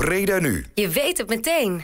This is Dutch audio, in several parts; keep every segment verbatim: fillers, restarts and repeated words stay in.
Breda nu. Je weet het meteen.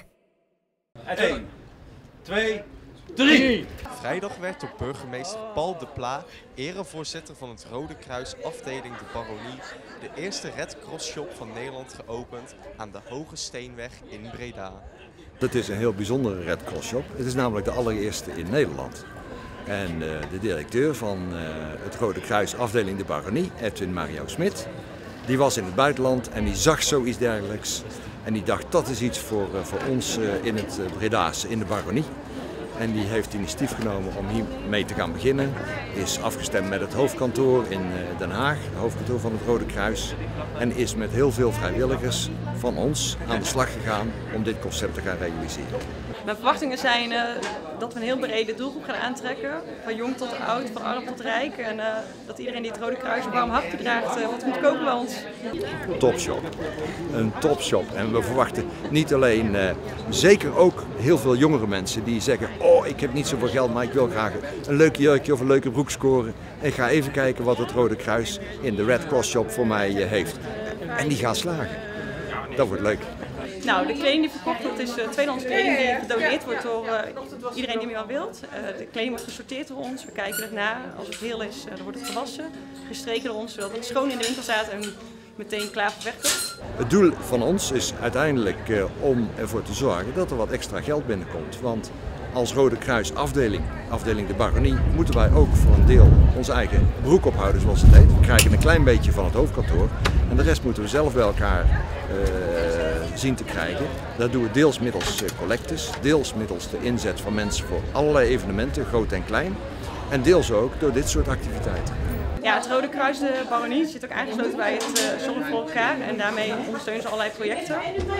één, twee, drie. Vrijdag werd door burgemeester Paul de Pla, erevoorzitter van het Rode Kruis afdeling de Baronie, de eerste Red Cross Shop van Nederland geopend aan de Hoge Steenweg in Breda. Het is een heel bijzondere Red Cross Shop. Het is namelijk de allereerste in Nederland. En uh, de directeur van uh, het Rode Kruis afdeling de Baronie, Edwin Mario Smit, die was in het buitenland en die zag zoiets dergelijks. En die dacht, dat is iets voor, uh, voor ons uh, in het uh, Bredaanse, in de Baronie. En die heeft initiatief genomen om hier mee te gaan beginnen. Is afgestemd met het hoofdkantoor in Den Haag, het hoofdkantoor van het Rode Kruis. En is met heel veel vrijwilligers van ons aan de slag gegaan om dit concept te gaan realiseren. Mijn verwachtingen zijn uh, dat we een heel brede doelgroep gaan aantrekken. Van jong tot oud, van arm tot rijk. En uh, dat iedereen die het Rode Kruis een warm hart toedraagt, uh, wat moet kopen bij ons. Topshop. Een topshop. En we verwachten niet alleen, uh, zeker ook heel veel jongere mensen die zeggen: oh, ik heb niet zoveel geld, maar ik wil graag een leuk jurkje of een leuke broek scoren. Ik ga even kijken wat het Rode Kruis in de Red Cross Shop voor mij uh, heeft. En die gaan slagen. Dat wordt leuk. Nou, de kleding die verkocht wordt is uh, tweedehands kleding die gedoneerd wordt door uh, iedereen die meer al wilt. Uh, de kleding wordt gesorteerd door ons, we kijken het na. Als het heel is, uh, dan wordt het gewassen, gestreken door ons, zodat het schoon in de winkel staat en meteen klaar voor wegkomt. Het doel van ons is uiteindelijk uh, om ervoor te zorgen dat er wat extra geld binnenkomt. Want als Rode Kruis afdeling, afdeling de Baronie, moeten wij ook voor een deel onze eigen broek ophouden, zoals het heet. We krijgen een klein beetje van het hoofdkantoor en de rest moeten we zelf bij elkaar uh, zien te krijgen. Dat doen we deels middels uh, collectes, deels middels de inzet van mensen voor allerlei evenementen, groot en klein. En deels ook door dit soort activiteiten. Ja, het Rode Kruis de Baronie zit ook aangesloten bij het uh, Zorg voor elkaar en daarmee ondersteunen ze allerlei projecten.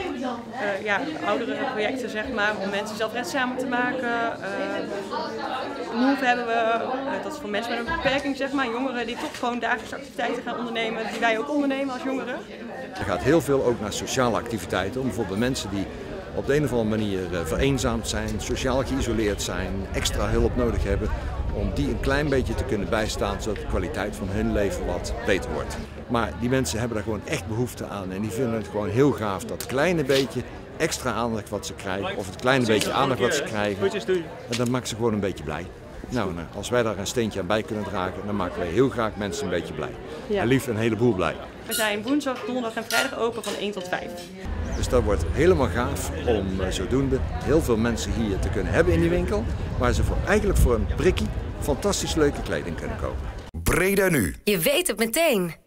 Uh, ja, oudere projecten zeg maar, om mensen zelfredzamer te maken. Uh, Move hebben we, uh, dat is voor mensen met een beperking zeg maar, jongeren die toch gewoon dagelijkse activiteiten gaan ondernemen, die wij ook ondernemen als jongeren. Er gaat heel veel ook naar sociale activiteiten, om bijvoorbeeld mensen die op de een of andere manier uh, vereenzaamd zijn, sociaal geïsoleerd zijn, extra hulp nodig hebben, om die een klein beetje te kunnen bijstaan, zodat de kwaliteit van hun leven wat beter wordt. Maar die mensen hebben daar gewoon echt behoefte aan en die vinden het gewoon heel gaaf, dat kleine beetje extra aandacht wat ze krijgen, of het kleine beetje aandacht wat ze krijgen, en dat maakt ze gewoon een beetje blij. Nou, als wij daar een steentje aan bij kunnen dragen, dan maken wij heel graag mensen een beetje blij. Ja. En liefst een heleboel blij. We zijn woensdag, donderdag en vrijdag open van één tot vijf. Dus dat wordt helemaal gaaf om zodoende heel veel mensen hier te kunnen hebben in die winkel, waar ze voor, eigenlijk voor een prikkie fantastisch leuke kleding kunnen kopen. Breda nu. Je weet het meteen.